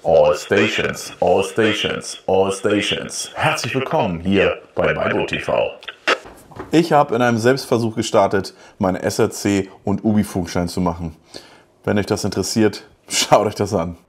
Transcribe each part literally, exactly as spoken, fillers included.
All Stations, All Stations, All Stations. Herzlich willkommen hier bei Beiboot T V. Ich habe in einem Selbstversuch gestartet, meinen S R C und U B I-Funkschein zu machen. Wenn euch das interessiert, schaut euch das an.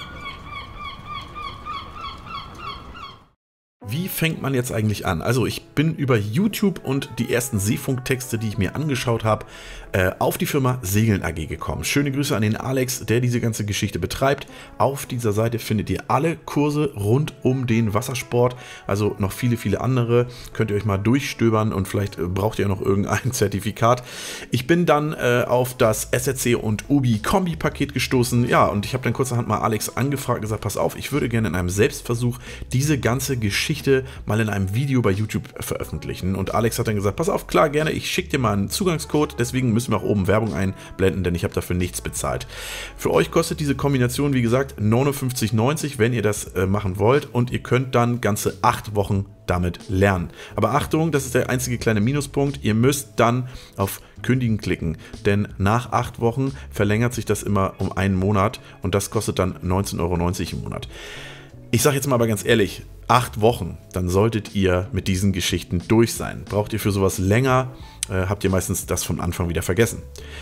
Wie fängt man jetzt eigentlich an? Also ich bin über YouTube und die ersten Seefunktexte, die ich mir angeschaut habe, äh, auf die Firma Segeln A G gekommen. Schöne Grüße an den Alex, der diese ganze Geschichte betreibt. Auf dieser Seite findet ihr alle Kurse rund um den Wassersport, also noch viele, viele andere. Könnt ihr euch mal durchstöbern und vielleicht äh, braucht ihr noch irgendein Zertifikat. Ich bin dann äh, auf das S R C und U B I-Kombi-Paket gestoßen. Ja, und ich habe dann kurzerhand mal Alex angefragt und gesagt, pass auf, ich würde gerne in einem Selbstversuch diese ganze Geschichte mal in einem Video bei YouTube veröffentlichen. Und Alex hat dann gesagt, pass auf, klar, gerne, ich schicke dir mal einen Zugangscode, deswegen müssen wir auch oben Werbung einblenden, denn ich habe dafür nichts bezahlt. Für euch kostet diese Kombination, wie gesagt, neunundfünfzig neunzig, wenn ihr das äh, machen wollt, und ihr könnt dann ganze acht Wochen damit lernen. Aber Achtung, das ist der einzige kleine Minuspunkt, ihr müsst dann auf Kündigen klicken, denn nach acht Wochen verlängert sich das immer um einen Monat und das kostet dann neunzehn Euro neunzig im Monat. Ich sage jetzt mal aber ganz ehrlich, acht Wochen, dann solltet ihr mit diesen Geschichten durch sein. Braucht ihr für sowas länger, äh, habt ihr meistens das von Anfang wieder vergessen.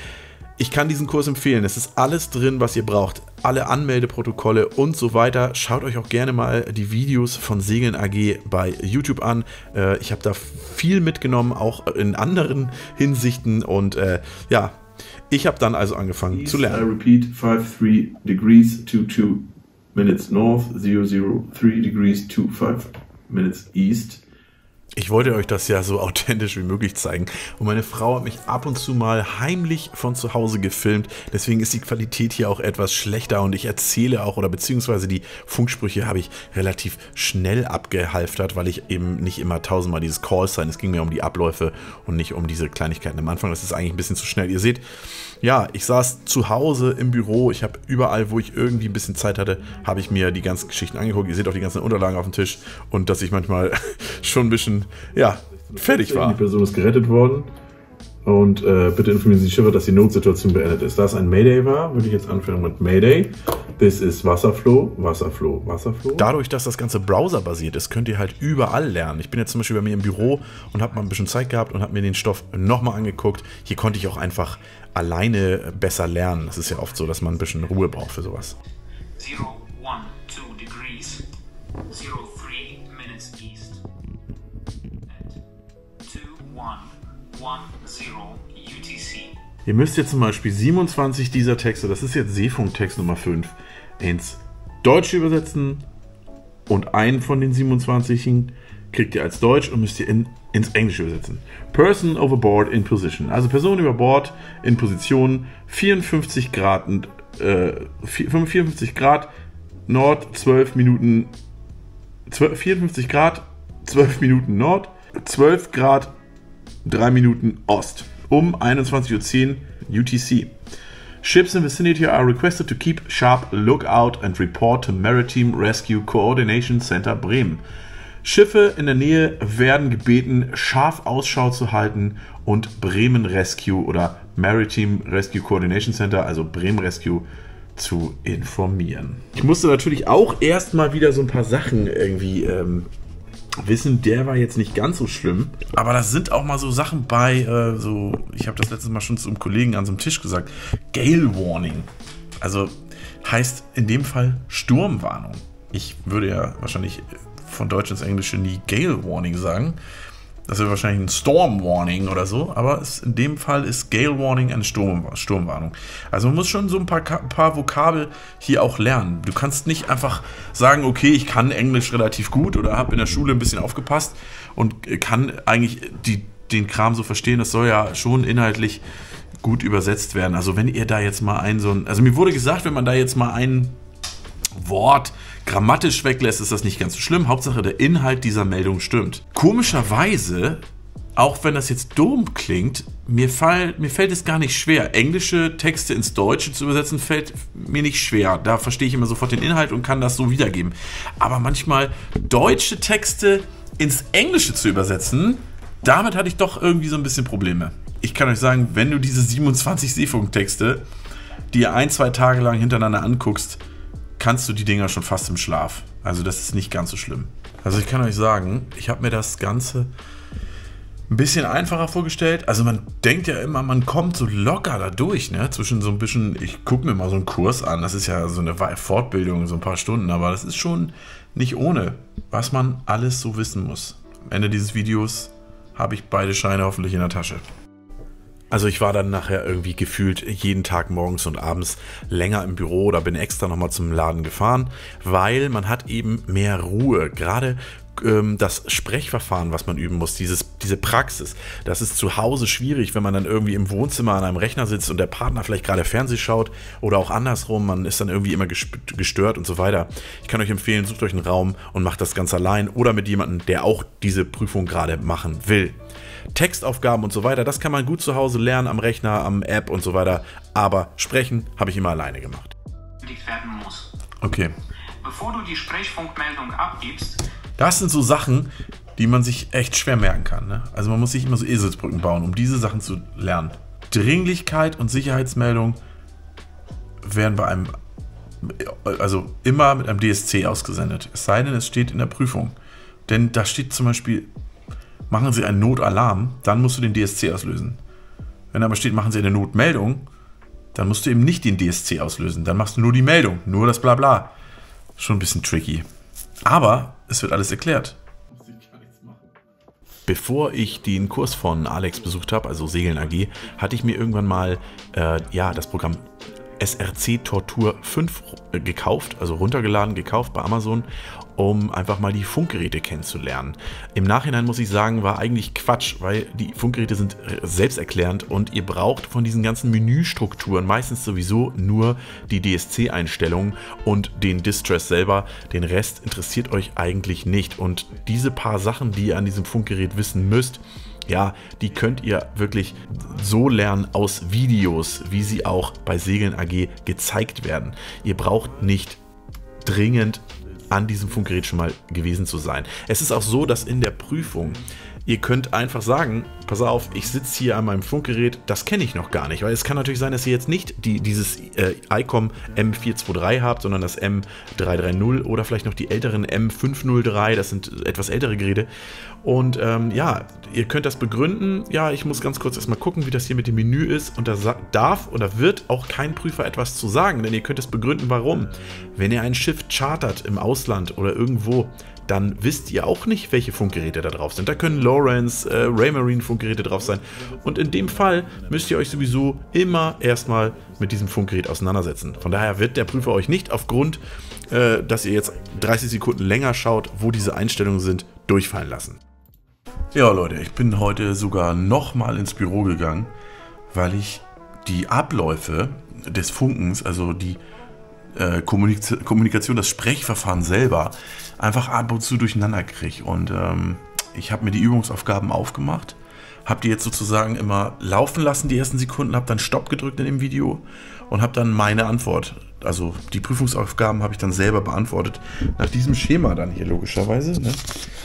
Ich kann diesen Kurs empfehlen, es ist alles drin, was ihr braucht. Alle Anmeldeprotokolle und so weiter. Schaut euch auch gerne mal die Videos von Segeln A G bei YouTube an. Äh, ich habe da viel mitgenommen, auch in anderen Hinsichten, und äh, ja, ich habe dann also angefangen East, zu lernen. I repeat, fifty-three degrees to two minutes north, zero zero three degrees to five minutes east. Ich wollte euch das ja so authentisch wie möglich zeigen, und meine Frau hat mich ab und zu mal heimlich von zu Hause gefilmt, deswegen ist die Qualität hier auch etwas schlechter, und ich erzähle auch, oder beziehungsweise die Funksprüche habe ich relativ schnell abgehalftert, weil ich eben nicht immer tausendmal dieses Call sein, es ging mir um die Abläufe und nicht um diese Kleinigkeiten am Anfang, das ist eigentlich ein bisschen zu schnell. Ihr seht, ja, ich saß zu Hause im Büro, ich habe überall, wo ich irgendwie ein bisschen Zeit hatte, habe ich mir die ganzen Geschichten angeguckt, ihr seht auch die ganzen Unterlagen auf dem Tisch, und dass ich manchmal schon ein bisschen, ja, fertig war. Die Person ist gerettet worden, und äh, bitte informieren Sie die Schiffer, dass die Notsituation beendet ist. Da es ein Mayday war, würde ich jetzt anfangen mit Mayday. This is Wasserflow, Wasserflow, Wasserflow. Dadurch, dass das Ganze browserbasiert ist, könnt ihr halt überall lernen. Ich bin jetzt zum Beispiel bei mir im Büro und habe mal ein bisschen Zeit gehabt und habe mir den Stoff nochmal angeguckt. Hier konnte ich auch einfach alleine besser lernen. Das ist ja oft so, dass man ein bisschen Ruhe braucht für sowas. zero one two degrees, zero three minutes east, at two one one zero U T C. Ihr müsst jetzt zum Beispiel siebenundzwanzig dieser Texte, das ist jetzt Seefunktext Nummer fünf, ins Deutsche übersetzen, und einen von den siebenundzwanzig kriegt ihr als Deutsch und müsst ihr in, ins Englische übersetzen. Person overboard in position, also Person über Bord in Position vierundfünfzig Grad, äh, vierundfünfzig Grad Nord, zwölf Minuten, vierundfünfzig Grad, zwölf Minuten Nord, zwölf Grad, drei Minuten Ost, um einundzwanzig Uhr zehn U T C. Ships in vicinity are requested to keep sharp lookout and report to Maritime Rescue Coordination Center Bremen. Schiffe in der Nähe werden gebeten, scharf Ausschau zu halten und Bremen Rescue oder Maritime Rescue Coordination Center, also Bremen Rescue, zu informieren. Ich musste natürlich auch erstmal wieder so ein paar Sachen irgendwie ähm, wissen, der war jetzt nicht ganz so schlimm, aber das sind auch mal so Sachen bei, äh, so, ich habe das letztes Mal schon zu einem Kollegen an so einem Tisch gesagt, Gale Warning, also heißt in dem Fall Sturmwarnung. Ich würde ja wahrscheinlich von Deutsch ins Englische nie Gale Warning sagen, das wäre wahrscheinlich ein Storm Warning oder so, aber es, in dem Fall ist Gale Warning eine Sturm, Sturmwarnung. Also man muss schon so ein paar, paar Vokabel hier auch lernen. Du kannst nicht einfach sagen, okay, ich kann Englisch relativ gut oder habe in der Schule ein bisschen aufgepasst und kann eigentlich die, den Kram so verstehen. Das soll ja schon inhaltlich gut übersetzt werden. Also wenn ihr da jetzt mal ein so ein... Also mir wurde gesagt, wenn man da jetzt mal ein Wort grammatisch weglässt, ist das nicht ganz so schlimm. Hauptsache der Inhalt dieser Meldung stimmt. Komischerweise, auch wenn das jetzt dumm klingt, mir, fall, mir fällt es gar nicht schwer. Englische Texte ins Deutsche zu übersetzen, fällt mir nicht schwer. Da verstehe ich immer sofort den Inhalt und kann das so wiedergeben. Aber manchmal deutsche Texte ins Englische zu übersetzen, damit hatte ich doch irgendwie so ein bisschen Probleme. Ich kann euch sagen, wenn du diese siebenundzwanzig Seefunktexte dir ein, zwei Tage lang hintereinander anguckst, kannst du die Dinger schon fast im Schlaf. Also das ist nicht ganz so schlimm. Also ich kann euch sagen, ich habe mir das Ganze ein bisschen einfacher vorgestellt. Also man denkt ja immer, man kommt so locker da durch, ne? Zwischen so ein bisschen, ich gucke mir mal so einen Kurs an, das ist ja so eine Fortbildung, so ein paar Stunden, aber das ist schon nicht ohne, was man alles so wissen muss. Am Ende dieses Videos habe ich beide Scheine hoffentlich in der Tasche. Also ich war dann nachher irgendwie gefühlt jeden Tag morgens und abends länger im Büro oder bin extra nochmal zum Laden gefahren, weil man hat eben mehr Ruhe. Gerade ähm, das Sprechverfahren, was man üben muss, dieses, diese Praxis, das ist zu Hause schwierig, wenn man dann irgendwie im Wohnzimmer an einem Rechner sitzt und der Partner vielleicht gerade Fernsehen schaut oder auch andersrum, man ist dann irgendwie immer gestört und so weiter. Ich kann euch empfehlen, sucht euch einen Raum und macht das ganz allein oder mit jemandem, der auch diese Prüfung gerade machen will. Textaufgaben und so weiter, das kann man gut zu Hause lernen, am Rechner, am App und so weiter. Aber sprechen habe ich immer alleine gemacht. werden muss. Okay. Bevor du die Sprechfunkmeldung abgibst. Das sind so Sachen, die man sich echt schwer merken kann. Ne? Also man muss sich immer so Eselsbrücken bauen, um diese Sachen zu lernen. Dringlichkeit und Sicherheitsmeldung werden bei einem, also immer mit einem D S C ausgesendet. Es sei denn, es steht in der Prüfung. Denn da steht zum Beispiel, machen Sie einen Notalarm, dann musst du den D S C auslösen. Wenn aber steht, machen Sie eine Notmeldung, dann musst du eben nicht den D S C auslösen. Dann machst du nur die Meldung, nur das Blabla. Schon ein bisschen tricky. Aber es wird alles erklärt. Bevor ich den Kurs von Alex besucht habe, also Segeln A G, hatte ich mir irgendwann mal äh, ja, das Programm S R C Tortur fünf gekauft, also runtergeladen, gekauft bei Amazon, um einfach mal die Funkgeräte kennenzulernen. Im Nachhinein muss ich sagen, war eigentlich Quatsch, weil die Funkgeräte sind selbsterklärend und ihr braucht von diesen ganzen Menüstrukturen meistens sowieso nur die D S C-Einstellungen und den Distress selber. Den Rest interessiert euch eigentlich nicht. Und diese paar Sachen, die ihr an diesem Funkgerät wissen müsst, ja, die könnt ihr wirklich so lernen aus Videos, wie sie auch bei Segeln A G gezeigt werden. Ihr braucht nicht dringend an diesem Funkgerät schon mal gewesen zu sein. Es ist auch so, dass in der Prüfung ihr könnt einfach sagen, pass auf, ich sitze hier an meinem Funkgerät, das kenne ich noch gar nicht, weil es kann natürlich sein, dass ihr jetzt nicht die, dieses äh, ICOM M vier zwei drei habt, sondern das M drei drei null oder vielleicht noch die älteren M fünf null drei, das sind etwas ältere Geräte. Und ähm, ja, ihr könnt das begründen. Ja, ich muss ganz kurz erstmal gucken, wie das hier mit dem Menü ist. Und da darf oder wird auch kein Prüfer etwas zu sagen, denn ihr könnt es begründen, warum. Wenn ihr ein Schiff chartert im Ausland oder irgendwo, dann wisst ihr auch nicht, welche Funkgeräte da drauf sind. Da können Lowrance, äh, Raymarine Funkgeräte drauf sein. Und in dem Fall müsst ihr euch sowieso immer erstmal mit diesem Funkgerät auseinandersetzen. Von daher wird der Prüfer euch nicht aufgrund, äh, dass ihr jetzt dreißig Sekunden länger schaut, wo diese Einstellungen sind, durchfallen lassen. Ja, Leute, ich bin heute sogar nochmal ins Büro gegangen, weil ich die Abläufe des Funkens, also die äh, Kommunik- Kommunikation, das Sprechverfahren selber, einfach ab und zu durcheinander kriege. Und ähm, ich habe mir die Übungsaufgaben aufgemacht, habe die jetzt sozusagen immer laufen lassen, die ersten Sekunden, habe dann Stopp gedrückt in dem Video und habe dann meine Antwort, also die Prüfungsaufgaben habe ich dann selber beantwortet, nach diesem Schema dann hier logischerweise, ne?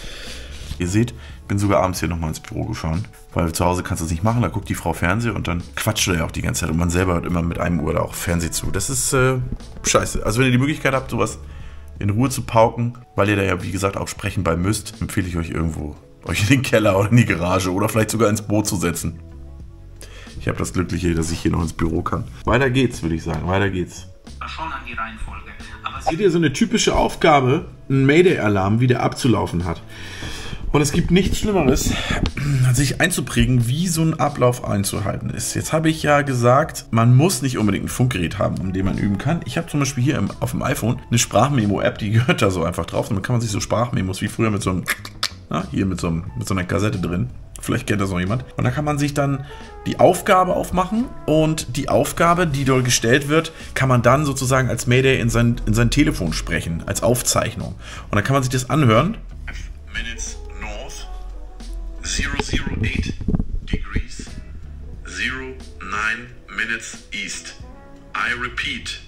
Ihr seht, ich bin sogar abends hier nochmal ins Büro gefahren, weil zu Hause kannst du das nicht machen, da guckt die Frau Fernsehen und dann quatscht er ja auch die ganze Zeit und man selber hört immer mit einem Ohr da auch Fernsehen zu. Das ist äh, scheiße. Also wenn ihr die Möglichkeit habt, sowas in Ruhe zu pauken, weil ihr da ja, wie gesagt, auch sprechen bei müsst, empfehle ich euch irgendwo, euch in den Keller oder in die Garage oder vielleicht sogar ins Boot zu setzen. Ich habe das Glückliche, dass ich hier noch ins Büro kann. Weiter geht's, würde ich sagen. Weiter geht's. Schon an die Reihenfolge. Aber Seht ihr so eine typische Aufgabe, einen Mayday-Alarm, wie der abzulaufen hat. Und es gibt nichts Schlimmeres, sich einzuprägen, wie so ein Ablauf einzuhalten ist. Jetzt habe ich ja gesagt, man muss nicht unbedingt ein Funkgerät haben, um dem man üben kann. Ich habe zum Beispiel hier im, auf dem iPhone eine Sprachmemo-App, die gehört da so einfach drauf. Damit kann man sich so Sprachmemos wie früher mit so einem, na, hier mit so, einem, mit so einer Kassette drin. Vielleicht kennt das noch jemand. Und da kann man sich dann die Aufgabe aufmachen und die Aufgabe, die dort gestellt wird, kann man dann sozusagen als Mayday in sein, in sein Telefon sprechen, als Aufzeichnung. Und dann kann man sich das anhören. Minutes north, zero zero eight degrees, zero nine minutes east. I repeat,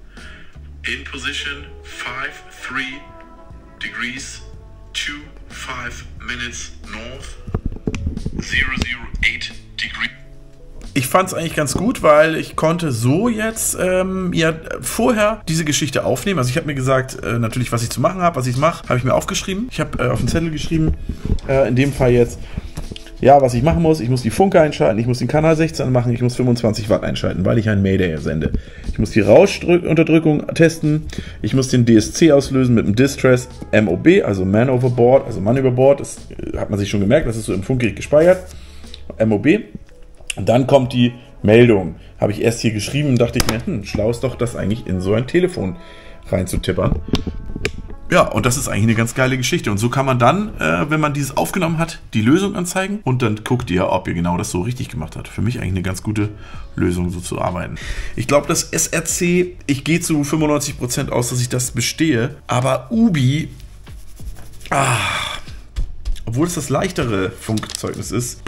in position five three degrees, two five minutes north, zero zero eight degrees. Ich fand es eigentlich ganz gut, weil ich konnte so jetzt ähm, ja vorher diese Geschichte aufnehmen. Also ich habe mir gesagt, äh, natürlich, was ich zu machen habe, was ich mache, habe ich mir aufgeschrieben. Ich habe äh, auf den Zettel geschrieben, äh, in dem Fall jetzt, ja, was ich machen muss. Ich muss die Funke einschalten, ich muss den Kanal sechzehn machen, ich muss fünfundzwanzig Watt einschalten, weil ich einen Mayday sende. Ich muss die Rauschunterdrückung testen, ich muss den D S C auslösen mit dem Distress M O B, also Man Overboard, also Mann über Bord. Das äh, hat man sich schon gemerkt, das ist so im Funkgerät gespeichert. M O B. Und dann kommt die Meldung. Habe ich erst hier geschrieben und dachte ich mir, hm, schlau ist doch, das eigentlich in so ein Telefon reinzutippern. Ja, und das ist eigentlich eine ganz geile Geschichte. Und so kann man dann, äh, wenn man dieses aufgenommen hat, die Lösung anzeigen und dann guckt ihr, ob ihr genau das so richtig gemacht habt. Für mich eigentlich eine ganz gute Lösung, so zu arbeiten. Ich glaube, das S R C, ich gehe zu fünfundneunzig Prozent aus, dass ich das bestehe. Aber Ubi, ah, obwohl es das leichtere Funkzeugnis ist,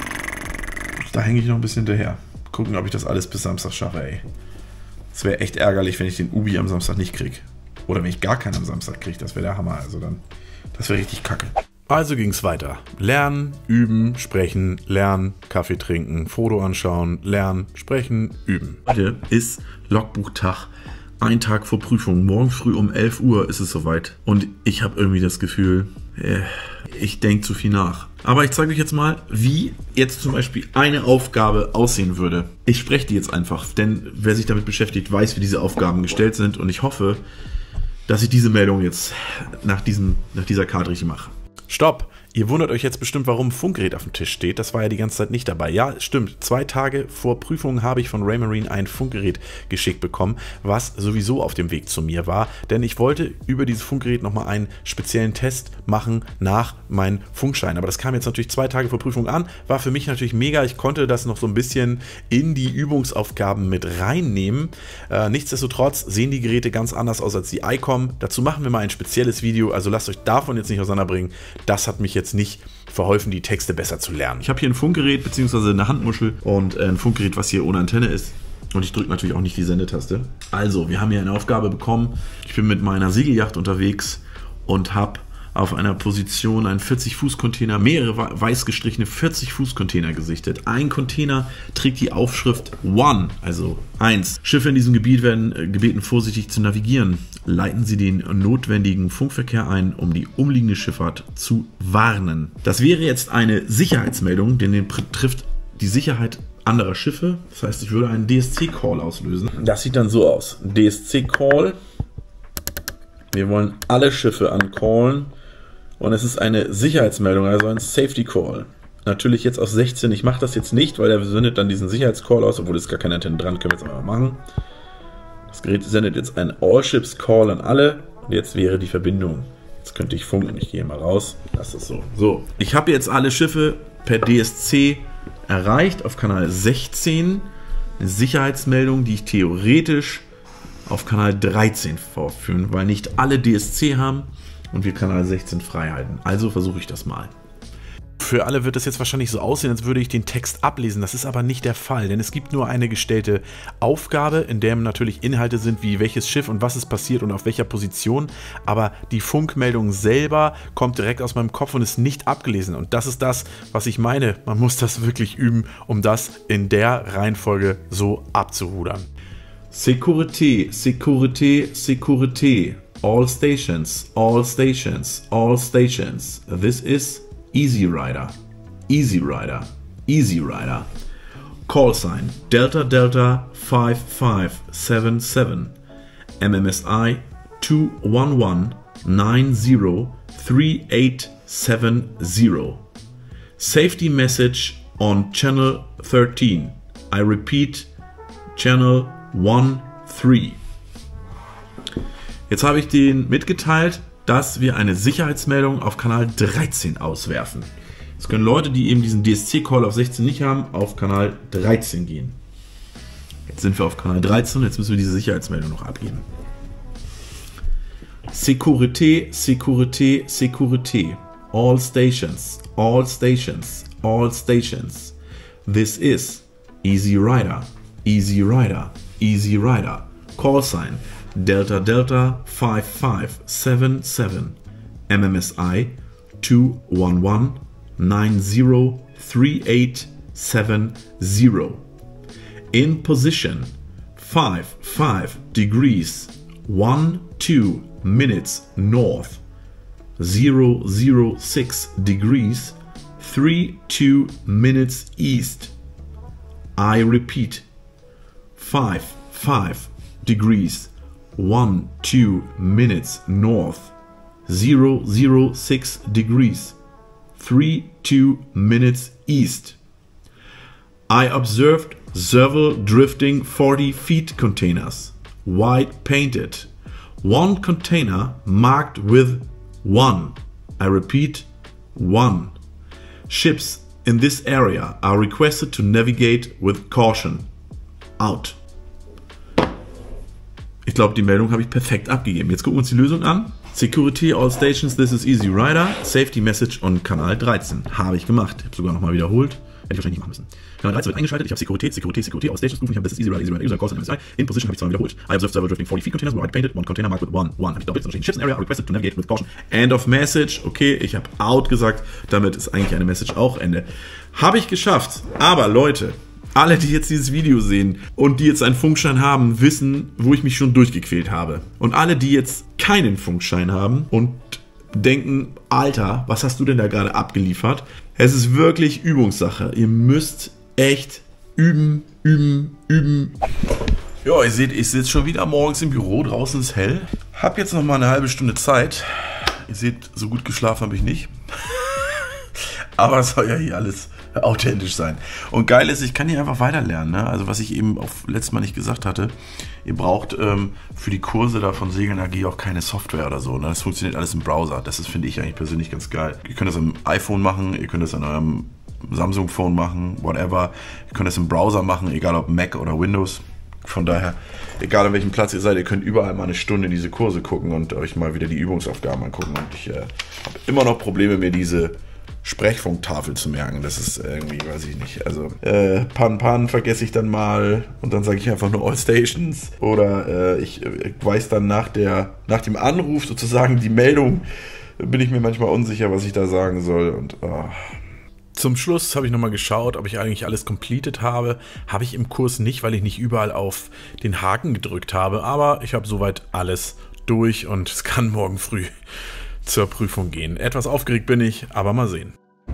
da hänge ich noch ein bisschen hinterher. Gucken, ob ich das alles bis Samstag schaffe, ey. Es wäre echt ärgerlich, wenn ich den Ubi am Samstag nicht kriege. Oder wenn ich gar keinen am Samstag kriege. Das wäre der Hammer. Also dann, das wäre richtig kacke. Also ging es weiter. Lernen, üben, sprechen, lernen, Kaffee trinken, Foto anschauen, lernen, sprechen, üben. Heute ist Logbuchtag. Ein Tag vor Prüfung. Morgen früh um elf Uhr ist es soweit. Und ich habe irgendwie das Gefühl, äh, ich denke zu viel nach. Aber ich zeige euch jetzt mal, wie jetzt zum Beispiel eine Aufgabe aussehen würde. Ich spreche die jetzt einfach, denn wer sich damit beschäftigt, weiß, wie diese Aufgaben gestellt sind. Und ich hoffe, dass ich diese Meldung jetzt nach, diesem, nach dieser Karte richtig mache. Stopp! Ihr wundert euch jetzt bestimmt, warum ein Funkgerät auf dem Tisch steht. Das war ja die ganze Zeit nicht dabei. Ja, stimmt. Zwei Tage vor Prüfung habe ich von Raymarine ein Funkgerät geschickt bekommen, was sowieso auf dem Weg zu mir war. Denn ich wollte über dieses Funkgerät nochmal einen speziellen Test machen nach meinem Funkschein. Aber das kam jetzt natürlich zwei Tage vor Prüfung an. War für mich natürlich mega. Ich konnte das noch so ein bisschen in die Übungsaufgaben mit reinnehmen. Äh, nichtsdestotrotz sehen die Geräte ganz anders aus als die ICOM. Dazu machen wir mal ein spezielles Video. Also lasst euch davon jetzt nicht auseinanderbringen. Das hat mich jetzt nicht verholfen, die Texte besser zu lernen. Ich habe hier ein Funkgerät bzw. eine Handmuschel und ein Funkgerät, was hier ohne Antenne ist. Und ich drücke natürlich auch nicht die Sendetaste. Also, wir haben hier eine Aufgabe bekommen. Ich bin mit meiner Segelyacht unterwegs und habe auf einer Position einen vierzig Fuß Container, mehrere weiß gestrichene vierzig Fuß Container gesichtet. Ein Container trägt die Aufschrift One, also eins. Schiffe in diesem Gebiet werden gebeten, vorsichtig zu navigieren. Leiten Sie den notwendigen Funkverkehr ein, um die umliegende Schifffahrt zu warnen. Das wäre jetzt eine Sicherheitsmeldung, denn den betrifft die Sicherheit anderer Schiffe. Das heißt, ich würde einen D S C-Call auslösen. Das sieht dann so aus. D S C-Call. Wir wollen alle Schiffe ancallen. Und es ist eine Sicherheitsmeldung, also ein Safety Call. Natürlich jetzt aus sechzehn. Ich mache das jetzt nicht, weil er sendet dann diesen Sicherheitscall aus, obwohl es gar keine Antenne dran, können wir jetzt aber machen. Das Gerät sendet jetzt einen All Ships Call an alle. Und jetzt wäre die Verbindung. Jetzt könnte ich funken. Ich gehe mal raus. Lass das so. So, ich habe jetzt alle Schiffe per D S C erreicht auf Kanal sechzehn. Eine Sicherheitsmeldung, die ich theoretisch auf Kanal dreizehn vorführen, weil nicht alle D S C haben und wir Kanal sechzehn frei halten. Also versuche ich das mal. Für alle wird es jetzt wahrscheinlich so aussehen, als würde ich den Text ablesen. Das ist aber nicht der Fall, denn es gibt nur eine gestellte Aufgabe, in der natürlich Inhalte sind, wie welches Schiff und was ist passiert und auf welcher Position. Aber die Funkmeldung selber kommt direkt aus meinem Kopf und ist nicht abgelesen. Und das ist das, was ich meine. Man muss das wirklich üben, um das in der Reihenfolge so abzurudern. Security, Security, Security. All stations, all stations, all stations. This is Easy Rider, Easy Rider, Easy Rider. Call sign Delta Delta five five seven seven. M M S I two one one nine zero three eight seven zero. Safety message on channel thirteen. I repeat, channel one three. Jetzt habe ich denen mitgeteilt, dass wir eine Sicherheitsmeldung auf Kanal dreizehn auswerfen. Jetzt können Leute, die eben diesen D S C-Call auf sechzehn nicht haben, auf Kanal dreizehn gehen. Jetzt sind wir auf Kanal dreizehn und jetzt müssen wir diese Sicherheitsmeldung noch abgeben. Security, Security, Security. All stations, all stations, all stations. This is Easy Rider, Easy Rider, Easy Rider. Call sign Delta Delta five five seven seven. M M S I two one one nine zero three eight seven zero. In position, five, five degrees, one, two minutes north, zero, zero, six degrees, three, two minutes east. I repeat, five, five degrees, one, two minutes north, zero, zero, six degrees, three, two minutes east. I observed several drifting forty feet containers, white painted. One container marked with one. I repeat, one. Ships in this area are requested to navigate with caution. Out. Ich glaube, die Meldung habe ich perfekt abgegeben. Jetzt gucken wir uns die Lösung an. Security, all stations, this is Easy Rider. Safety Message on Kanal dreizehn. Habe ich gemacht. Ich habe sogar nochmal wiederholt. Hätte ich wahrscheinlich nicht machen müssen. Kanal dreizehn wird eingeschaltet. Ich habe Security, Security, Security, all stations gerufen. Ich habe this is Easy Rider, Easy Rider, Easy Rider, Course and M S I. In position habe ich zweimal wiederholt. I observed several drifting forty feet containers, white painted, one container marked with one. One. Habe ich doppelt. Ships in area are requested to navigate with caution. End of message. Okay, ich habe out gesagt. Damit ist eigentlich eine Message auch Ende. Habe ich geschafft. Aber Leute, alle, die jetzt dieses Video sehen und die jetzt einen Funkschein haben, wissen, wo ich mich schon durchgequält habe. Und alle, die jetzt keinen Funkschein haben und denken, Alter, was hast du denn da gerade abgeliefert? Es ist wirklich Übungssache. Ihr müsst echt üben, üben, üben. Ja, ihr seht, ich sitze schon wieder morgens im Büro, draußen ist hell. Hab jetzt noch mal eine halbe Stunde Zeit. Ihr seht, so gut geschlafen habe ich nicht. Aber es soll ja hier alles authentisch sein. Und geil ist, ich kann hier einfach weiterlernen. Ne? Also was ich eben auch letztes Mal nicht gesagt hatte, ihr braucht ähm, für die Kurse da von Segeln A G auch keine Software oder so. Ne? Das funktioniert alles im Browser. Das ist, finde ich eigentlich persönlich ganz geil. Ihr könnt das am iPhone machen, ihr könnt das an eurem Samsung-Phone machen, whatever. Ihr könnt das im Browser machen, egal ob Mac oder Windows. Von daher, egal an welchem Platz ihr seid, ihr könnt überall mal eine Stunde in diese Kurse gucken und euch mal wieder die Übungsaufgaben angucken. Und ich äh, habe immer noch Probleme, mir diese Sprechfunktafel zu merken. Das ist irgendwie, weiß ich nicht. Also, äh, Pan Pan vergesse ich dann mal und dann sage ich einfach nur All Stations. Oder äh, ich äh, weiß dann nach, der, nach dem Anruf sozusagen die Meldung, bin ich mir manchmal unsicher, was ich da sagen soll. Und oh. Zum Schluss habe ich nochmal geschaut, ob ich eigentlich alles completed habe. Habe ich im Kurs nicht, weil ich nicht überall auf den Haken gedrückt habe. Aber ich habe soweit alles durch und es kann morgen früh zur Prüfung gehen. Etwas aufgeregt bin ich, aber mal sehen.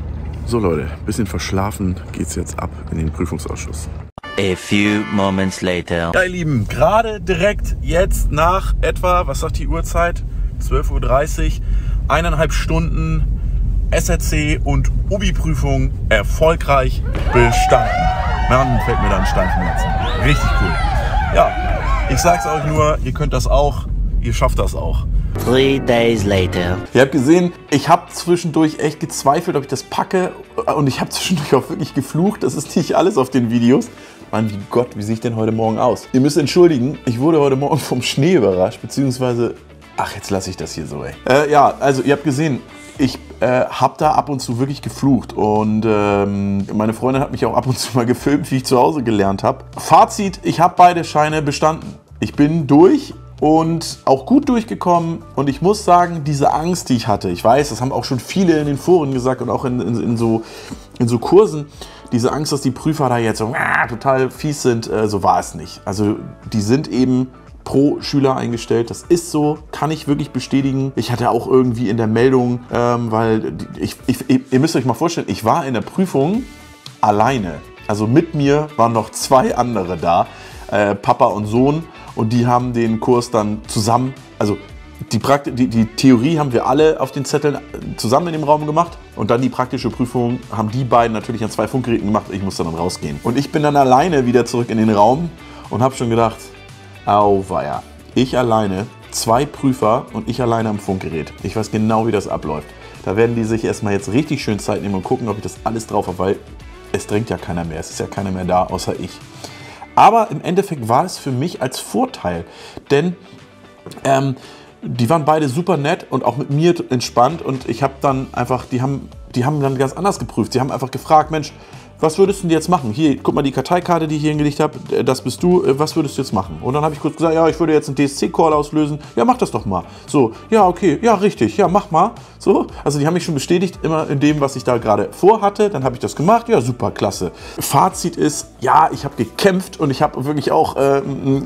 So Leute, bisschen verschlafen geht's jetzt ab in den Prüfungsausschuss. A few moments later. Ja, ihr Lieben, gerade direkt jetzt nach etwa, was sagt die Uhrzeit? zwölf Uhr dreißig, eineinhalb Stunden S R C und U B I-Prüfung erfolgreich bestanden. Mann, fällt mir da ein Stein vom Herzen. Richtig cool. Ja, ich sag's euch nur, ihr könnt das auch, ihr schafft das auch. Three days later. Ihr habt gesehen, ich habe zwischendurch echt gezweifelt, ob ich das packe. Und ich habe zwischendurch auch wirklich geflucht. Das ist nicht alles auf den Videos. Mann, wie Gott, wie sehe ich denn heute Morgen aus? Ihr müsst entschuldigen, ich wurde heute Morgen vom Schnee überrascht. Beziehungsweise, ach, jetzt lasse ich das hier so, ey. Äh, ja, also ihr habt gesehen, ich äh, habe da ab und zu wirklich geflucht. Und ähm, meine Freundin hat mich auch ab und zu mal gefilmt, wie ich zu Hause gelernt habe. Fazit, ich habe beide Scheine bestanden. Ich bin durch. Und auch gut durchgekommen und ich muss sagen, diese Angst, die ich hatte, ich weiß, das haben auch schon viele in den Foren gesagt und auch in, in, in, so, in so Kursen, diese Angst, dass die Prüfer da jetzt so ah, total fies sind, äh, so war es nicht. Also die sind eben pro Schüler eingestellt, das ist so, kann ich wirklich bestätigen. Ich hatte auch irgendwie in der Meldung, ähm, weil ich, ich, ihr müsst euch mal vorstellen, ich war in der Prüfung alleine. Also mit mir waren noch zwei andere da, äh, Papa und Sohn. Und die haben den Kurs dann zusammen, also die, Prakt die, die Theorie haben wir alle auf den Zetteln zusammen in dem Raum gemacht. Und dann die praktische Prüfung haben die beiden natürlich an zwei Funkgeräten gemacht. Ich musste dann rausgehen. Und ich bin dann alleine wieder zurück in den Raum und habe schon gedacht, auweia, ich alleine, zwei Prüfer und ich alleine am Funkgerät. Ich weiß genau, wie das abläuft. Da werden die sich erstmal jetzt richtig schön Zeit nehmen und gucken, ob ich das alles drauf habe, weil es drängt ja keiner mehr. Es ist ja keiner mehr da, außer ich. Aber im Endeffekt war es für mich als Vorteil, denn ähm, die waren beide super nett und auch mit mir entspannt und ich habe dann einfach, die haben, die haben dann ganz anders geprüft. Sie haben einfach gefragt, Mensch, was würdest du jetzt machen? Hier, guck mal die Karteikarte, die ich hier hingelegt habe, das bist du, was würdest du jetzt machen? Und dann habe ich kurz gesagt, ja, ich würde jetzt einen D S C-Call auslösen. Ja, mach das doch mal. So, ja, okay, ja, richtig, ja, mach mal. So, also die haben mich schon bestätigt, immer in dem, was ich da gerade vorhatte. Dann habe ich das gemacht. Ja, super, klasse. Fazit ist, ja, ich habe gekämpft und ich habe wirklich auch, äh,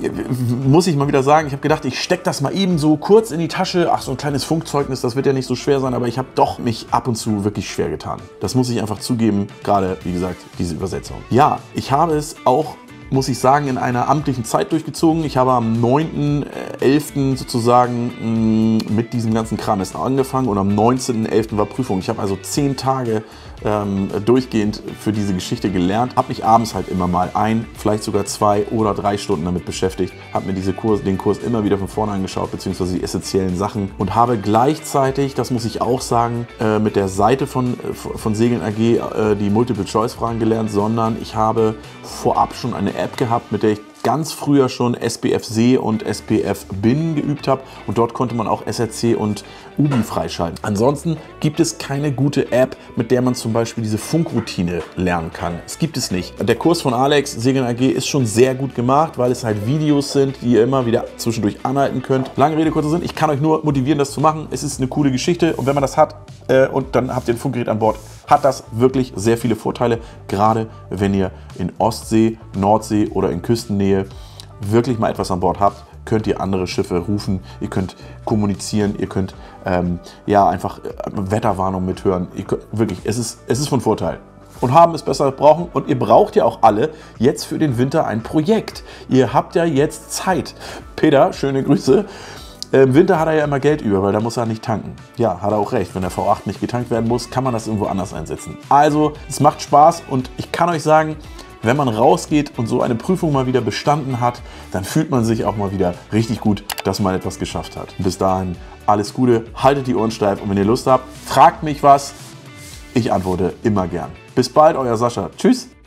muss ich mal wieder sagen, ich habe gedacht, ich stecke das mal eben so kurz in die Tasche. Ach, so ein kleines Funkzeugnis, das wird ja nicht so schwer sein, aber ich habe doch mich ab und zu wirklich schwer getan. Das muss ich einfach zugeben, gerade, wie gesagt, diese Übersetzung. Ja, ich habe es auch, muss ich sagen, in einer amtlichen Zeit durchgezogen. Ich habe am neunten elften sozusagen mh, mit diesem ganzen Kram erst angefangen und am neunzehnten elften war Prüfung. Ich habe also zehn Tage ähm, durchgehend für diese Geschichte gelernt. Habe mich abends halt immer mal ein, vielleicht sogar zwei oder drei Stunden damit beschäftigt. Habe mir diese Kurs, den Kurs immer wieder von vorne angeschaut, beziehungsweise die essentiellen Sachen und habe gleichzeitig, das muss ich auch sagen, äh, mit der Seite von, von Segeln A G äh, die Multiple-Choice-Fragen gelernt, sondern ich habe vorab schon eine App gehabt, mit der ich ganz früher schon S P F See und S P F Bin geübt habe und dort konnte man auch S R C und U B I freischalten. Ansonsten gibt es keine gute App, mit der man zum Beispiel diese Funkroutine lernen kann. Es gibt es nicht. Der Kurs von Alex, Segeln A G, ist schon sehr gut gemacht, weil es halt Videos sind, die ihr immer wieder zwischendurch anhalten könnt. Lange Rede, kurzer Sinn, ich kann euch nur motivieren, das zu machen. Es ist eine coole Geschichte und wenn man das hat äh, und dann habt ihr ein Funkgerät an Bord, hat das wirklich sehr viele Vorteile, gerade wenn ihr in Ostsee, Nordsee oder in Küstennähe wirklich mal etwas an Bord habt, könnt ihr andere Schiffe rufen, ihr könnt kommunizieren, ihr könnt ähm, ja einfach äh, Wetterwarnung mithören. Ihr könnt, wirklich, es ist, es ist von Vorteil. Und haben es besser brauchen und ihr braucht ja auch alle jetzt für den Winter ein Projekt. Ihr habt ja jetzt Zeit. Peter, schöne Grüße. Im Winter hat er ja immer Geld über, weil da muss er nicht tanken. Ja, hat er auch recht. Wenn der V acht nicht getankt werden muss, kann man das irgendwo anders einsetzen. Also, es macht Spaß und ich kann euch sagen, wenn man rausgeht und so eine Prüfung mal wieder bestanden hat, dann fühlt man sich auch mal wieder richtig gut, dass man etwas geschafft hat. Bis dahin alles Gute, haltet die Ohren steif und wenn ihr Lust habt, fragt mich was. Ich antworte immer gern. Bis bald, euer Sascha. Tschüss.